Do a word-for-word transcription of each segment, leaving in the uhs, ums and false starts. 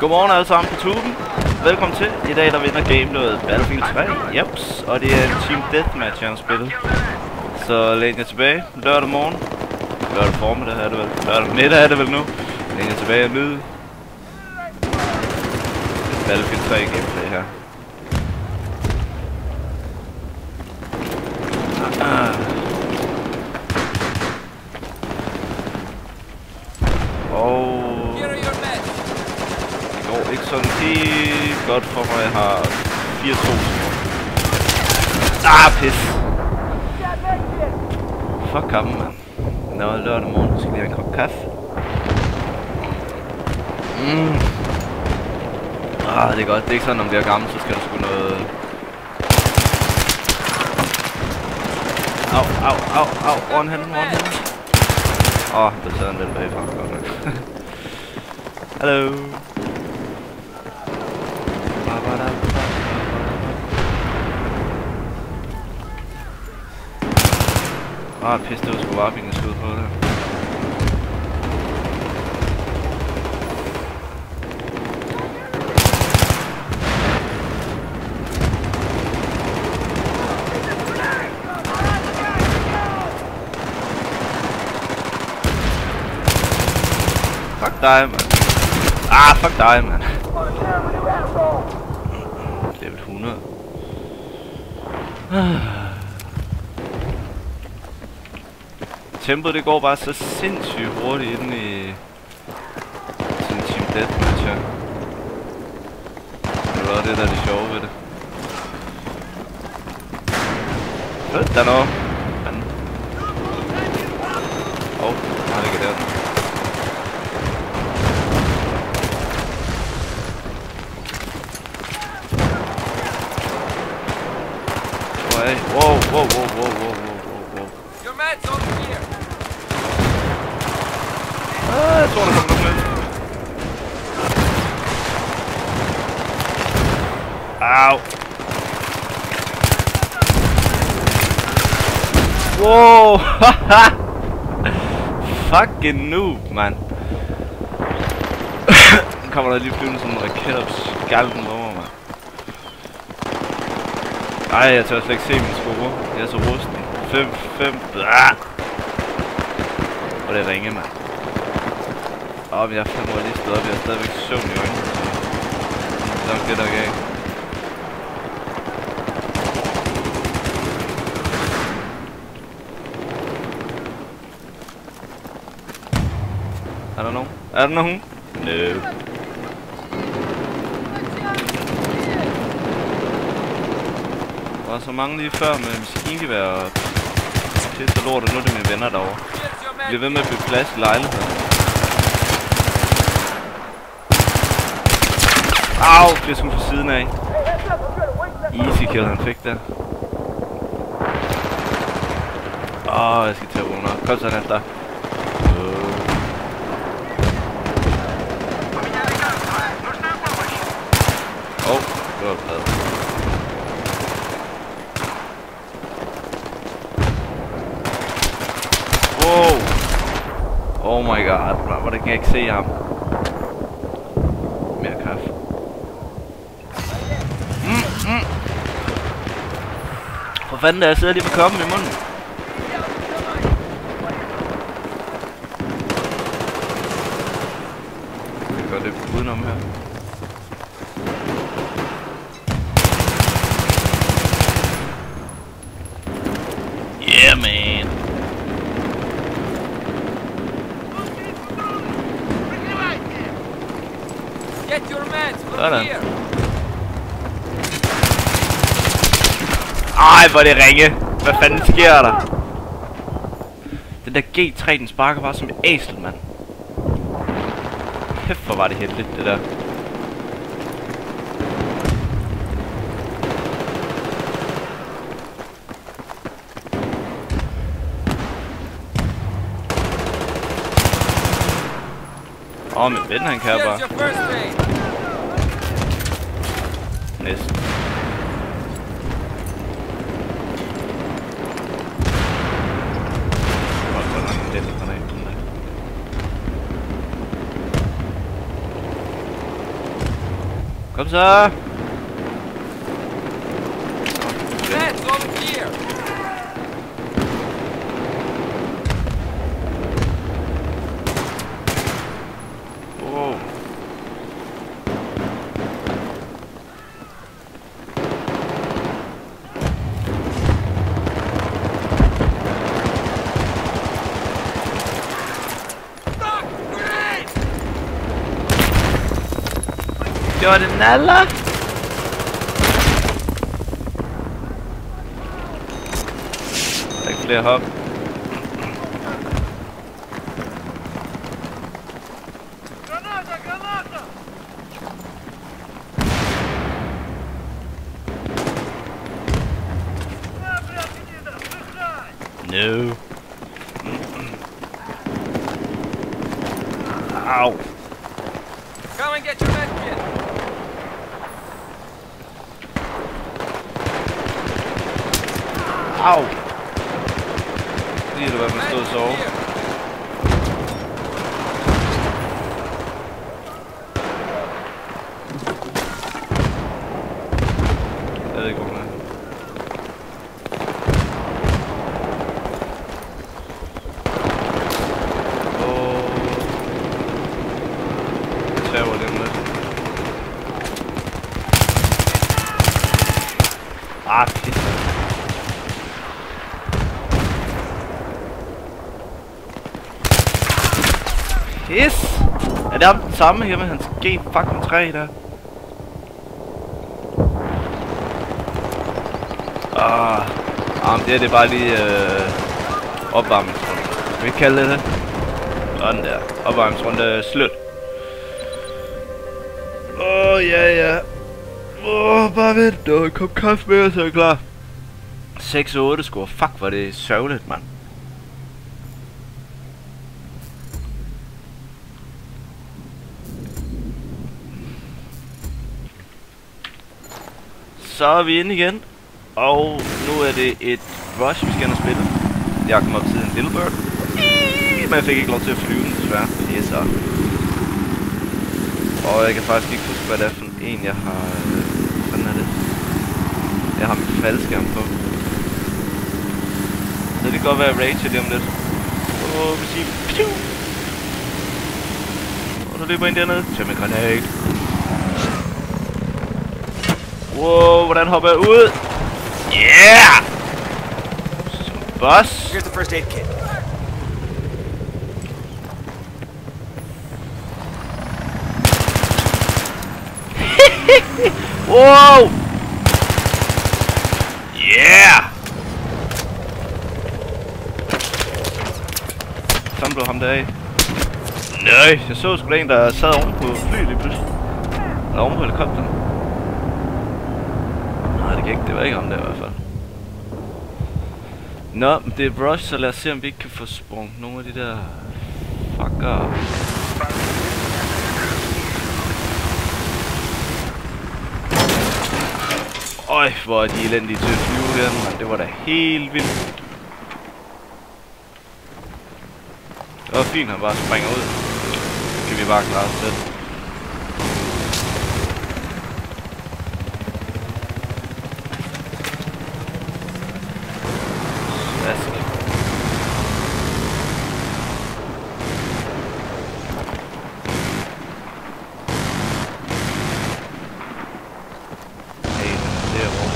Godmorgen alle sammen på tuben. Velkommen til. I dag der vinder gameplay Battlefield tre. Jeps. Og det er en Team Deathmatch, jeg har spillet. Så læn jer tilbage. Lørdag morgen. Lørdag formiddag er det vel. Lørdag middag er det vel nu. Læn jer tilbage og nyde Battlefield tre gameplay her. Ah. Og det går ikke sådan helt godt for mig. Jeg har fire tusind. Ah, pis. Fuck kampen, mand. Nå, lørdag morgen. Skal lige have en kop kaffe. Mm. Ah, det er godt. Det er ikke sådan, når man bliver gammel, så skal der sgu noget... Au, au, au, au. One hand, one hand. Åh, oh, der sidder en lidt bagfra. Godt nok. Hallo. Ah, pis, det var sgu varping, jeg skød på det. Fuck dig, mand. Ah, fuck dig, mand. Level hundrede. Tempoet det går bare så sindssygt hurtigt inde i sådan en Team Deathmatch her. Det er det der er det sjove ved det. Fedt, der er noget. Manden. Åh, oh, han ligger der. Wow, wow, wow, wow, wow, wow, wow. Your man's over here. Ah, jeg tror, der kommer nogen med. Au. Wow, haha. Fucking noob, man. Nu kommer der lige flyvende sådan en raket op skalpen over mig. Ej, jeg tør slet ikke se mine sko. Jeg er så rusten. fem, fem. Ah! Og det ringer, mand. Åh, men jeg er fandme lige stået op. Jeg er stadigvæk søvn i øjnene. Så det er nok det, der er galt. Er der nogen? Er der nogen? No. Der var så mange lige før med maskingevær og pisse og lort, og nu er det mine venner derovre. Vi bliver ved med at bygge plads i lejligheden. Au, bliver sgu fra siden af. Easy kill han fik der. Åh, oh, jeg skal til at runde op. Kom så efter. Åh, oh, det var bad. Wow. Oh my god, hvordan kan jeg ikke se ham? Mere kaffe. Mm, mm. For fanden, der jeg sidder lige med koppen i munden. Jeg kan godt lidt udenom her. Yeah, man. Get your man Sådan. here. Ej, hvor det ringe. Hvad fanden sker der? Den der G tre, den sparker bare som et æsel, mand. Kæft, hvor var det heldigt, det der. Åh, oh, min ven, han kan bare. Næsten. Kom så! Meds over here! Wow. Det var det naller! Der er ikke flere hop. Granata, granata! No. Ow. Come and get your med kit! Au! Lige det, hvad man stod og sove. Jeg ved ikke, hvor man er. Åh. Jeg tager det med. Ah, pisse. Yes! Er det ham den samme her med hans G fucking tre der? Ah, ah det er det bare lige øh, opvarmningsrunde. Skal vi ikke kalde det det? Sådan der. Opvarmningsrunde slut. Åh, oh, ja, ja. Åh, oh, bare vent. Der kom kaffe med, så er jeg klar. seks otte score. Fuck, hvor det sørgeligt, mand. Så er vi inde igen, og nu er det et rush, vi skal ind og spille. Jeg kom op til en Little Bird, men jeg fik ikke lov til at flyve den, desværre. Yes, så. Og jeg kan faktisk ikke huske, hvad det er for en, jeg har... Hvordan er det? Jeg har min faldskærm på. Så det kan godt være rage lige om lidt. Åh, vi siger... Piu! Og der løber en dernede. Tag med granat. Wow, hvordan hopper jeg ud? Yeah! Boss. Here's the first aid kit. Wow! Yeah! Sådan blev ham der af. Nej, jeg så sgu da en, der sad oven på flyet lige pludselig. Eller oven på helikopteren. Nej, det gik ikke. Det var ikke ham der i hvert fald. Nå, men det er rush, så lad os se, om vi ikke kan få sprunget nogle af de der fucker. Øj, hvor er de elendige til at flyve her, man. Det var da helt vildt. Det var fint, han bare springer ud. Så kan vi bare klare os selv. Slask. Hey, det er rum.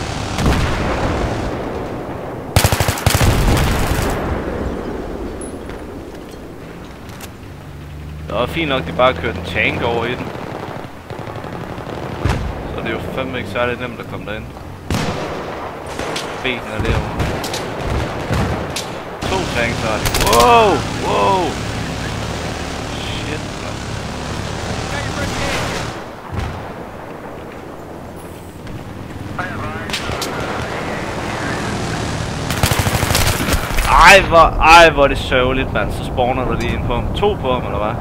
Det var fint nok, at de bare kørte en tank over i den. Så det er jo fandme ikke særligt nemt at komme derind. Benene er derovre. To tanks har de. Wow! Wow! Shit, man. Ej, hvor, ej, hvor er det sørgeligt, mand. Så spawner der lige en på ham. To på ham, eller hvad?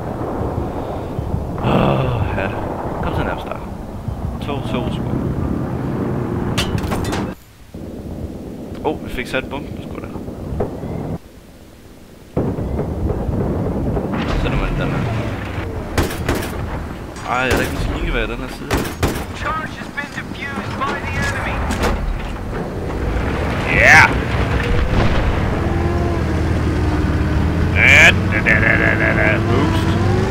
Åh, oh, ja. Kom så nærmest der. To, to, sgu. Åh, oh, vi fik sat bomben, sgu da. Så er det man den her. Ej, jeg er da ikke en snigevær i den her side. Charge has been defused by the enemy. Yeah! Da, da, da, da, da, da. Boost.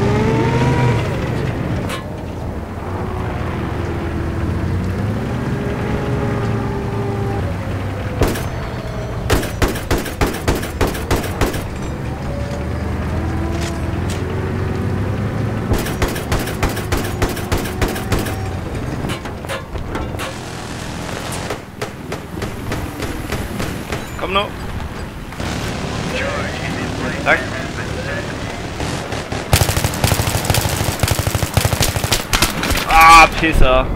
Kom nu. Tak. Ah, pisser.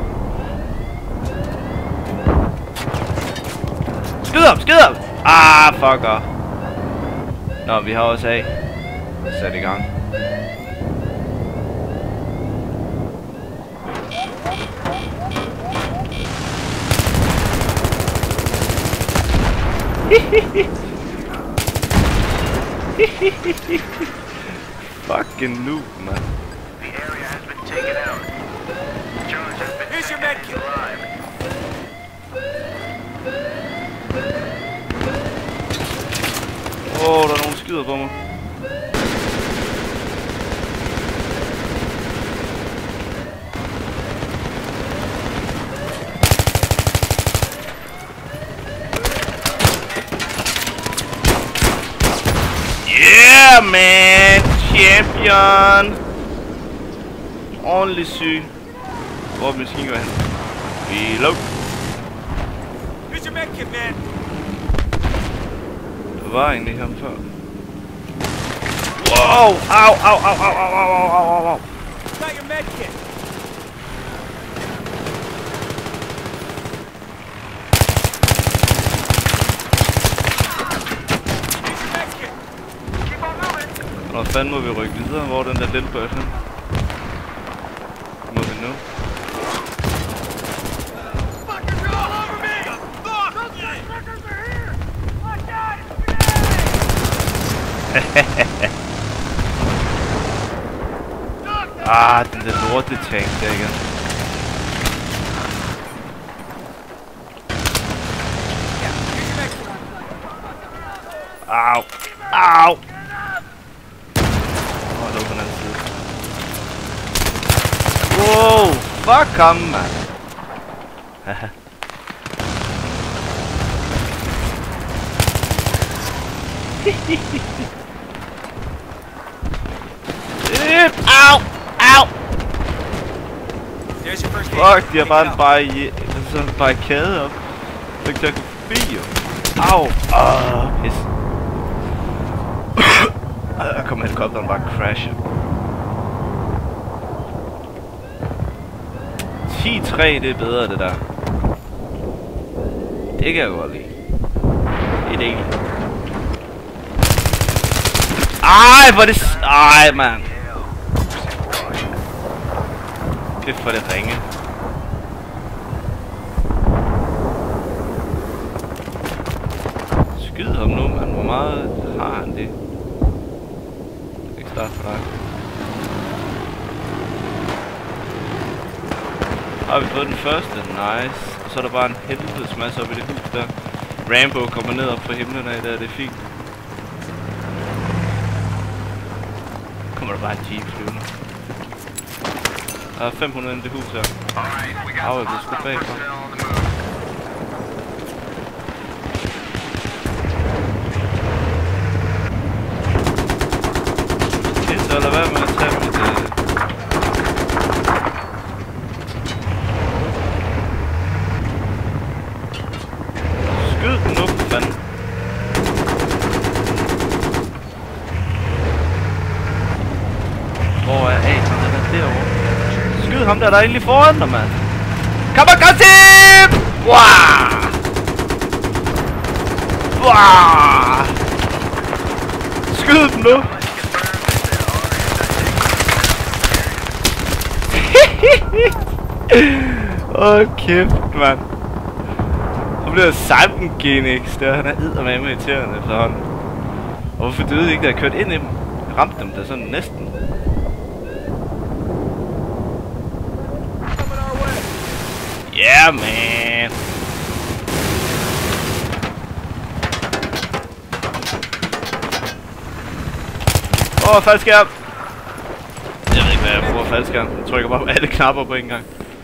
Skyd op, skyd op. Ah, fucker. Nå, vi har også A sat i gang. Fucking noob, man. The area has been taken out. Charge has been Here's your med kit. Åh, oh, der er nogen skyder på mig. Yeah, man! Champion! Ordentlig syg. Hvor er maskingevær hen? Reload. Here's your med kit, man. Der var egentlig ham før. Wow! Au, au, au, au, au, au, au, au, au. Got your med kit. Og fanden må vi rykke videre, hvor den der lille bøjse hen? Må vi nu? Ah, den der lorte tank der igen. Au! Au! Wow, fuck ham, man. Haha. Au! Au! Fuck, de har bare en barriere, sådan en barrikade op. Så kan jeg gå forbi, jo. Au! Åh, pis. Der kommer helikopteren bare crashe. ti tre, det er bedre, det der. Det kan jeg godt lide. Det er dejligt. Ej, hvor er det... Ej, mand. Det for det ringe. Skyd ham nu, mand. Hvor meget har han det? Jeg kan starte for dig. Har vi fået den første? Nice. Og så er der bare en helvedes masse op i det hus der. Rambo kommer ned op fra himlen af der, det er fint. Kommer der bare en jeep flyvende. Der er fem hundrede i det hus her. Au, jeg bliver skudt bagfra. Det så lad være med at tage mit... Øh Skyd den nu, for fanden. Hvor er A? Den er derovre. Skyd ham der, der er egentlig foran dig, mand. Kamikaze! Wah! Wah! Skyd dem nu! Åh, oh, kæft, mand. Han bliver Simon Genix, der han er eddermame irriterende efterhånden. Og hvorfor døde ikke, da jeg kørte ind i dem? Jeg ramte dem da sådan næsten. Yeah, man. Åh, oh, faldskærm. Jeg ved ikke, hvad jeg bruger faldskærm. Jeg trykker bare på alle knapper på en gang.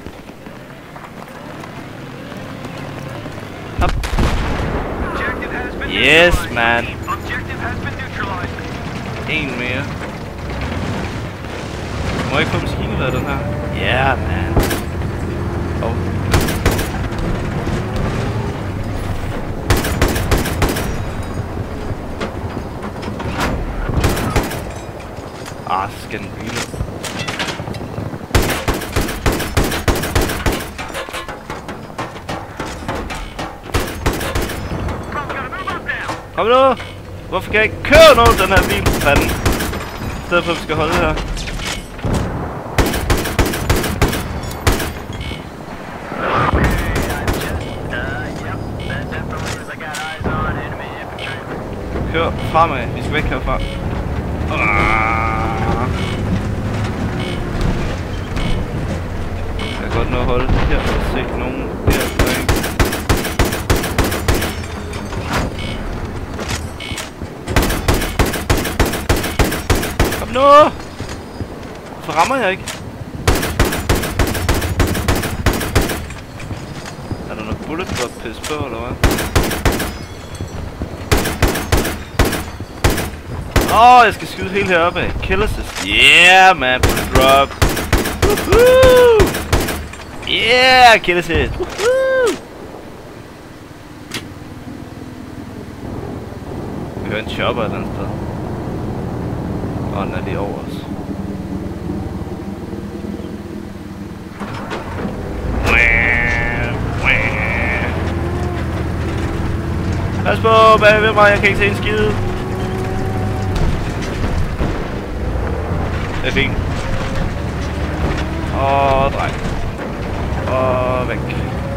Hop. Yes, man. En mere. Må jeg ikke få maskinen af den her? Yeah, man. Oh. Ah, skal den hvile. Kom nu! Hvorfor kan jeg ikke køre noget den her bil? Fanden. I stedet for at vi skal holde her. Kør fremad. Vi skal væk herfra. Jeg kan godt nå at holde her og se nogen her. Kom nu! Hvorfor rammer jeg ikke? Er der noget bullet drop pis på, eller hvad? Åh, oh, jeg skal skyde helt heroppe af. Kill assist. Yeah, man. Bullet drop. Woohoo! Yeah, kill assist. Woohoo! Jeg hører en chopper et eller andet sted. Åh, oh, den er lige over os. Pas på, bagved mig. Jeg kan ikke se en skide. Det er fint. Åh, dreng. Åh, væk.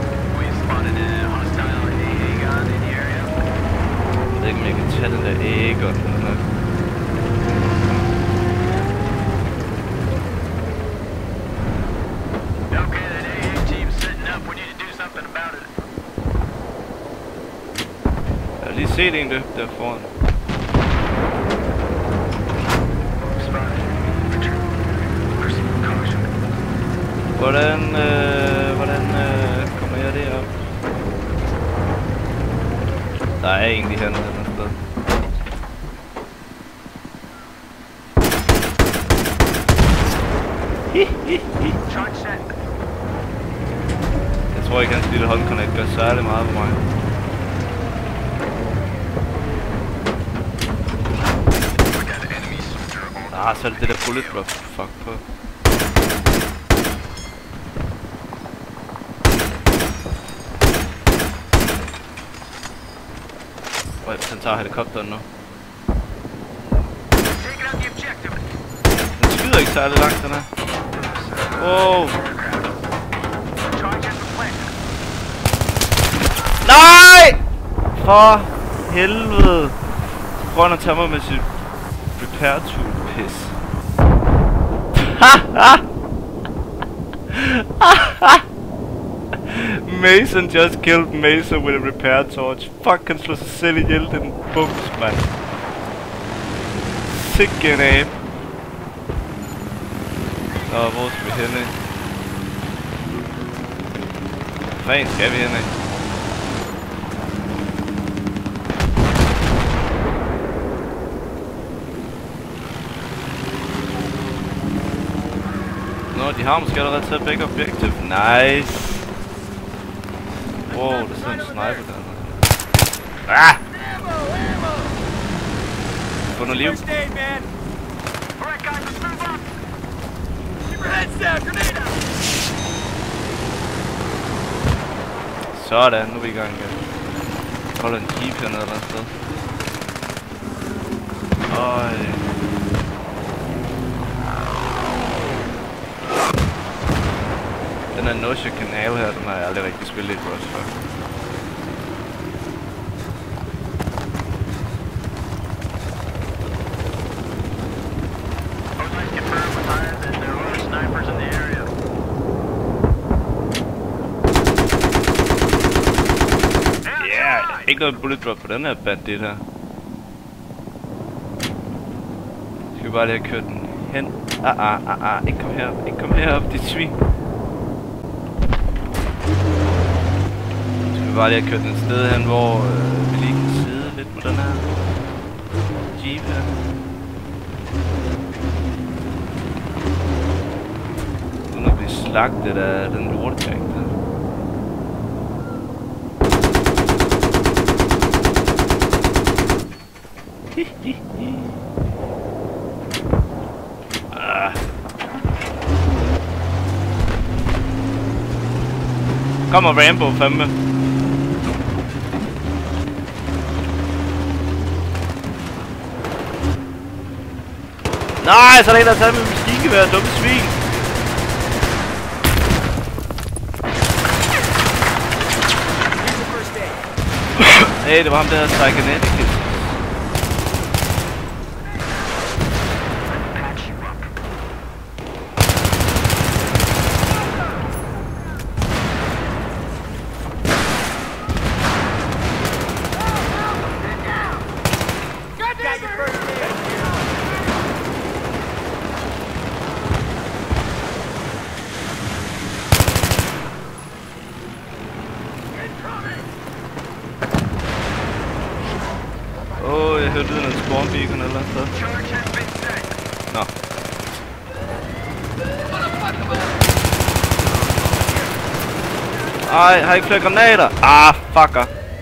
Jeg ved ikke, om jeg kan tage den der Aegon eller noget. Jeg har lige set en der, der foran. Hvordan, øh, hvordan øh, kommer jeg derop? Der er egentlig hernede et eller andet sted. Jeg tror ikke, hans lille håndconnect gør særlig meget på mig. Ah, så er det det der bullet drop. Fuck på. Den tager helikopteren nu. Den skyder ikke særlig langt, den her. Wow. Nej! For helvede. Så prøver han at tage mig med sit repair tool piss. Mason just killed Mason with a repair torch. Fuck, han slår sig selv ihjel, den bums, mand. Sikke en abe. Nå, hvor skal vi hen af? Hvor fanden skal vi hen af? Nå, de har måske allerede taget begge objektiv. Nice. Wow, det er sådan en sniper der. Ah! Få noget liv. Sådan, nu er vi i gang igen. Jeg holder en jeep hernede eller andet sted. Øj. Den her Nosha kanal her, den har jeg aldrig rigtig spillet i Rust før. ikke noget bullet drop på den her bandit her. Skal vi bare lige have kørt den hen. Ah, ah, ah, ah. Ikke kom herop. Ikke kom herop, dit svin. Skal vi bare lige have kørt den sted hen, hvor øh, vi lige kan sidde lidt på den her jeep her. Uden at blive slagtet af den lortetank der. Ah. Kommer Rambo fandme. Nej, så er der en, der har taget med maskingevær, dumme svin. Hey, det var ham der Psychonetic. Åh, oh, jeg hørte lyden af en spawn beacon eller noget sted. Nå. Ej, har I ikke flere granater? Ah, fucker.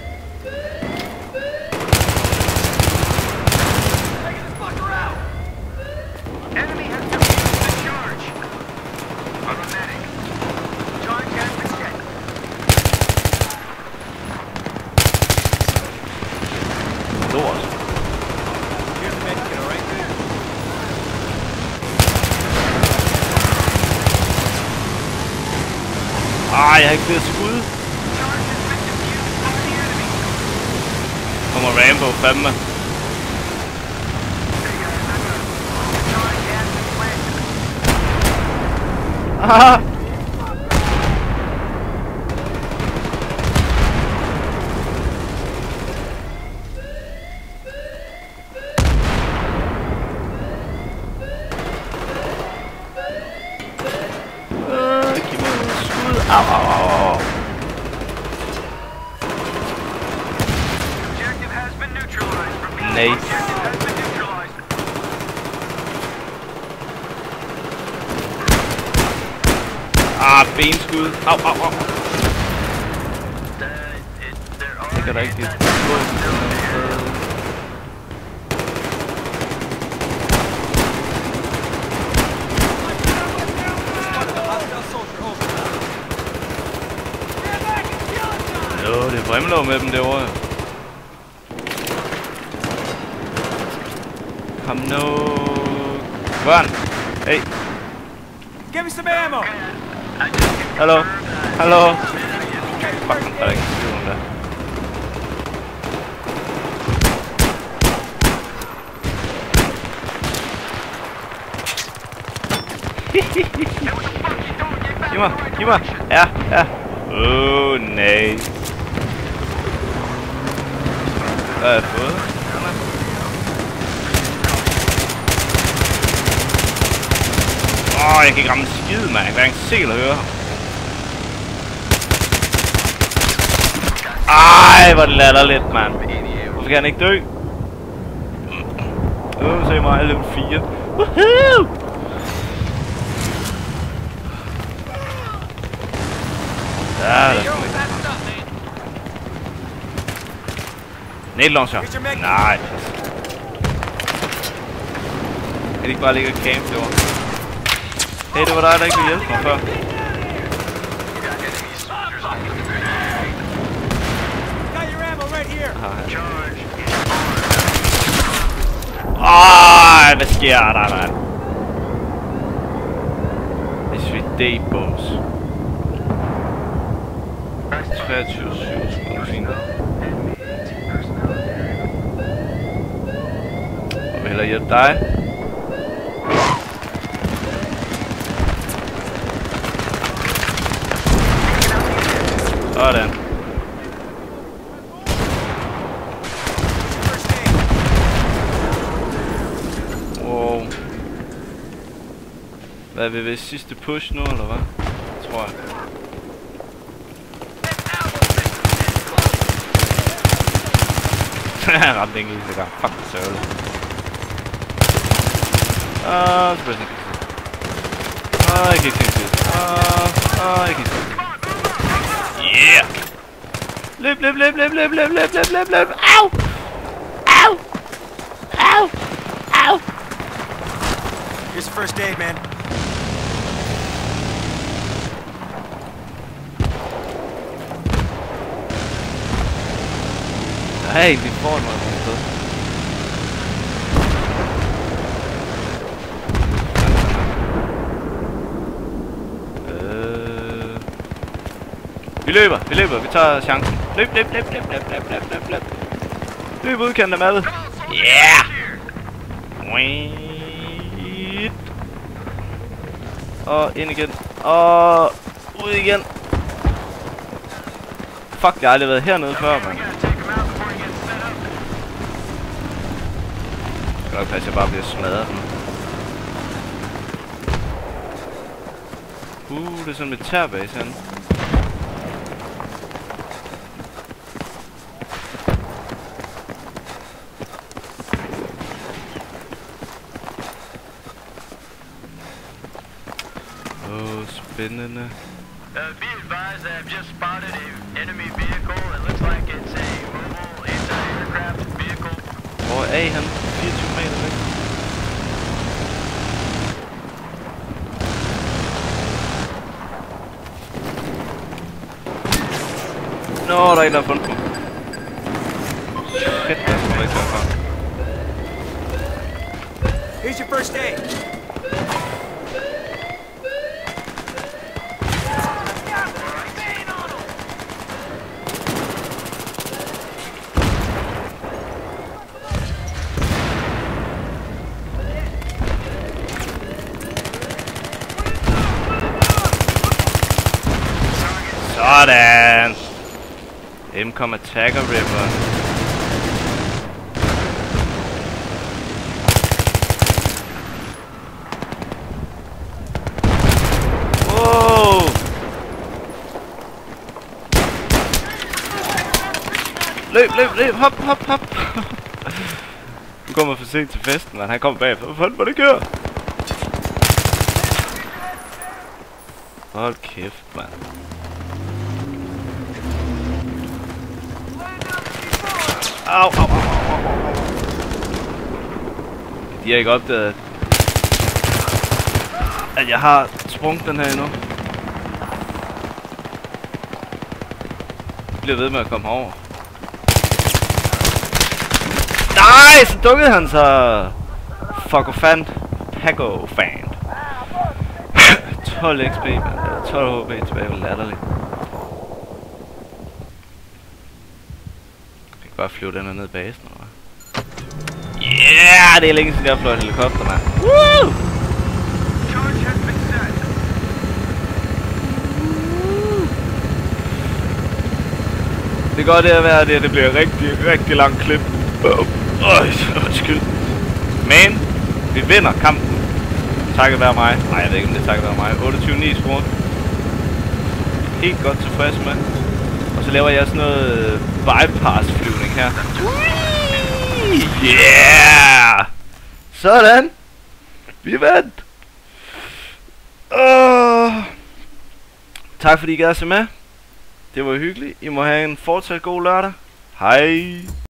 Lort. Ej, jeg har ikke flere skud. Kommer Rambo fandme. Haha. Au, au, au, au. Nice. Ah, benskud. Au, au, au. Det kan da ikke blive. Jo, det vrimler med dem derovre. Kom nu. Run. Hey. Give me some ammo. Hallo. Hallo. Fuck, der er ikke nogen der. Giv mig, giv mig. Ja, ja. Åh, oh, nej. Hvad har jeg fået? Åh, oh, jeg kan ikke ramme en skid, mand. Jeg kan hverken se eller høre ham. Ej, hvor det latterligt, mand. Hvorfor kan han ikke dø? Åh, oh, se mig, level fire. Woohoo! Ja, der er sådan ikke. Nade launcher. Nej. Kan de ikke bare ligge og camp derovre? Hey, det var dig, der ikke ville hjælpe mig før. Ej, hvad sker der, mand? Det er sweet day, boss. treogtyve syv, sgu da fint. Og vi hellere hjælpe dig. Sådan. er vi ved sidste push nu, eller hvad? Tror jeg. Jeg ramte en eneste gang. Fuck, det sørger. Ah, så bliver det ikke. Ah, jeg kan ikke tænke det. Ah, ah, jeg kan ikke tænke det. Yeah! Løb, løb, løb, løb, løb, løb, løb, løb, løb, løb. Au! Au! Au! Au! Here's the first aid, man. Hey, vi får noget på sted. Øh... Vi løber, vi løber, vi tager chancen. Løb, løb, løb, løb, løb, løb, løb, løb, løb. Løb udkendt af madet. Yeah! Wait. Og ind igen. Og ud igen. Fuck, jeg har aldrig været hernede før, man. Det kan nok passe, jeg bare bliver smadret. Uh, det er sådan en militærbase herinde. Åh, oh, spændende. Uh, be advised, I've just spotted an enemy vehicle. It looks like it's a mobile anti-aircraft vehicle. Hvor er han? fireogtyve meter væk. Nå, der er en, der har fundet mig. Fedt, der kommer ikke herfra. Here's your first aid. Sådan! M kom attacker ripper. Wow! Løb, løb, løb, hop, hop, hop! Du kommer for sent til festen, man. Han kommer bagefter. Hvad fanden var det gør? Hold kæft, mand. Au, au, au, au, au. De har ikke opdaget, at jeg har sprunget den her endnu. Jeg bliver ved med at komme over. Nej, så dukkede han så. Fuckofant. Pagofant. tolv X P, man. tolv H P tilbage, var latterligt. Bare flyve den her ned i basen, eller? Yeah, det er længe siden jeg har fløjet helikopter, mand. Woo! Det kan godt det at være, det, det bliver rigtig, rigtig langt klip. Øj, undskyld. Men, vi vinder kampen. Takket være mig. Nej, jeg ved ikke, om det er takket være mig. otteogtyve ni score. Helt godt tilfreds med. Og så laver jeg sådan noget bypass-flyvning her. Yeah! Sådan! Vi vandt! Uh. Tak fordi I gad at se med. Det var hyggeligt. I må have en fortsat god lørdag. Hej!